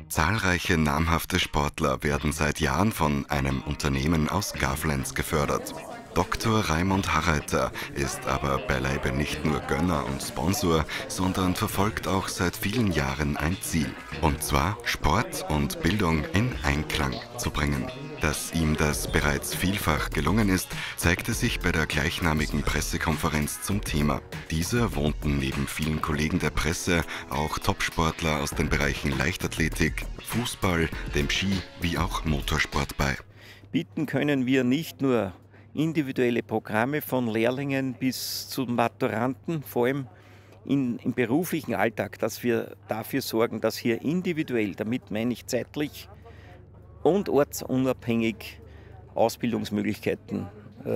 Zahlreiche namhafte Sportler werden seit Jahren von einem Unternehmen aus Gavlenz gefördert. Dr. Raimund Harreiter ist aber beileibe nicht nur Gönner und Sponsor, sondern verfolgt auch seit vielen Jahren ein Ziel. Und zwar Sport und Bildung in Einklang zu bringen. Dass ihm das bereits vielfach gelungen ist, zeigte sich bei der gleichnamigen Pressekonferenz zum Thema. Dieser wohnten neben vielen Kollegen der Presse auch Topsportler aus den Bereichen Leichtathletik, Fußball, dem Ski wie auch Motorsport bei. Bieten können wir nicht nur individuelle Programme von Lehrlingen bis zu Maturanten, vor allem im beruflichen Alltag, dass wir dafür sorgen, dass hier individuell, damit meine ich zeitlich und ortsunabhängig Ausbildungsmöglichkeiten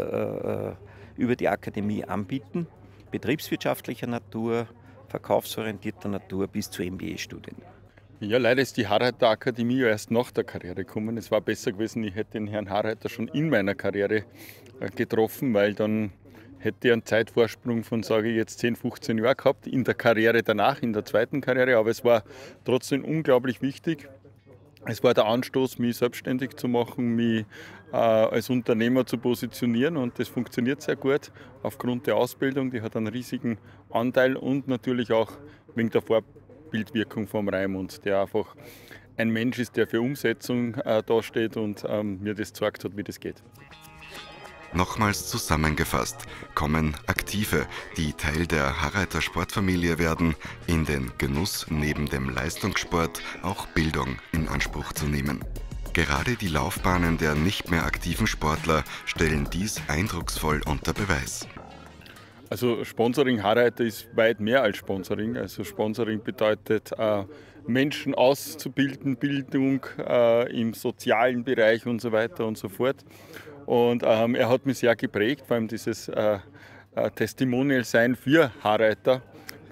über die Akademie anbieten, betriebswirtschaftlicher Natur, verkaufsorientierter Natur bis zu MBA-Studien. Ja, leider ist die Harreiter Akademie ja erst nach der Karriere gekommen. Es war besser gewesen, ich hätte den Herrn Harreiter schon in meiner Karriere getroffen, weil dann hätte ich einen Zeitvorsprung von, sage ich jetzt, 10, 15 Jahren gehabt, in der Karriere danach, in der zweiten Karriere. Aber es war trotzdem unglaublich wichtig. Es war der Anstoß, mich selbstständig zu machen, mich als Unternehmer zu positionieren, und das funktioniert sehr gut aufgrund der Ausbildung. Die hat einen riesigen Anteil und natürlich auch wegen der Vorbildwirkung vom Raimund, der einfach ein Mensch ist, der für Umsetzung dasteht und mir das gezeigt hat, wie das geht. Nochmals zusammengefasst, kommen Aktive, die Teil der Harreiter Sportfamilie werden, in den Genuss, neben dem Leistungssport auch Bildung in Anspruch zu nehmen. Gerade die Laufbahnen der nicht mehr aktiven Sportler stellen dies eindrucksvoll unter Beweis. Also Sponsoring Harreiter ist weit mehr als Sponsoring. Also Sponsoring bedeutet, Menschen auszubilden, Bildung im sozialen Bereich und so weiter und so fort. Und er hat mich sehr geprägt, vor allem dieses Testimonial sein für Harreiter,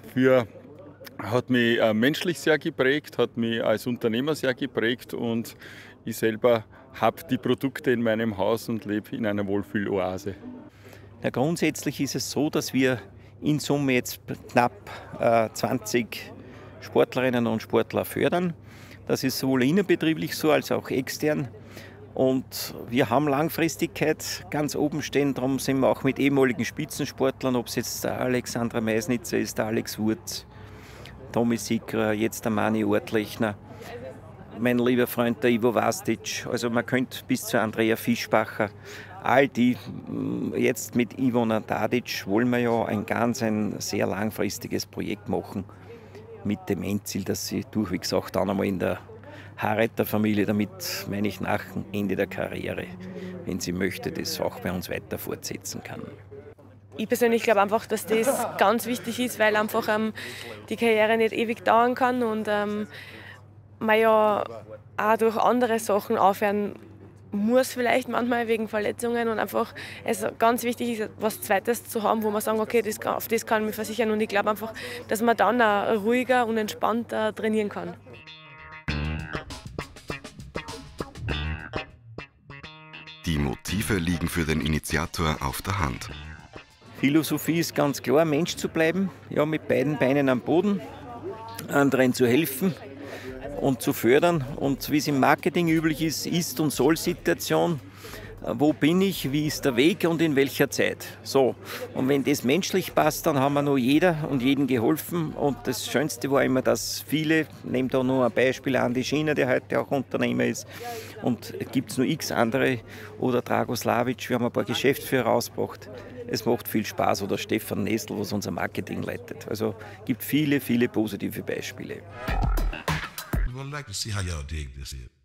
hat mich menschlich sehr geprägt, hat mich als Unternehmer sehr geprägt, und ich selber habe die Produkte in meinem Haus und lebe in einer Wohlfühloase. Ja, grundsätzlich ist es so, dass wir in Summe jetzt knapp 20 Sportlerinnen und Sportler fördern. Das ist sowohl innerbetrieblich so als auch extern. Und wir haben Langfristigkeit ganz oben stehen, darum sind wir auch mit ehemaligen Spitzensportlern, ob es jetzt der Alexandra Meisnitzer ist, der Alex Wurz, Tommy Sikra, jetzt der Mani Ortlechner, mein lieber Freund der Ivo Vastic, also man könnte bis zu Andrea Fischbacher, all die, jetzt mit Ivona Tadic wollen wir ja ein sehr langfristiges Projekt machen, mit dem Endziel, dass sie durchwegs auch dann einmal in der Harreiter-Familie, damit meine ich nach Ende der Karriere, wenn sie möchte, das auch bei uns weiter fortsetzen kann. Ich persönlich glaube einfach, dass das ganz wichtig ist, weil einfach die Karriere nicht ewig dauern kann und man ja auch durch andere Sachen aufhören muss, vielleicht manchmal wegen Verletzungen, und einfach es ganz wichtig ist, was Zweites zu haben, wo man sagen, okay, auf das kann ich mich versichern, und ich glaube einfach, dass man dann auch ruhiger und entspannter trainieren kann. Die Motive liegen für den Initiator auf der Hand. Philosophie ist ganz klar, Mensch zu bleiben, ja, mit beiden Beinen am Boden, anderen zu helfen und zu fördern. Und wie es im Marketing üblich ist und Soll-Situation. Wo bin ich, wie ist der Weg und in welcher Zeit? So. Und wenn das menschlich passt, dann haben wir noch jeder und jedem geholfen. Und das Schönste war immer, dass viele, nehmt da nur ein Beispiel Andi Schiner, der heute auch Unternehmer ist, und gibt es noch x andere, oder Dragoslavic, wir haben ein paar Geschäftsführer rausgebracht. Es macht viel Spaß, oder Stefan Nestel, was unser Marketing leitet. Also gibt viele, viele positive Beispiele. We'd like to see how y'all dig this here.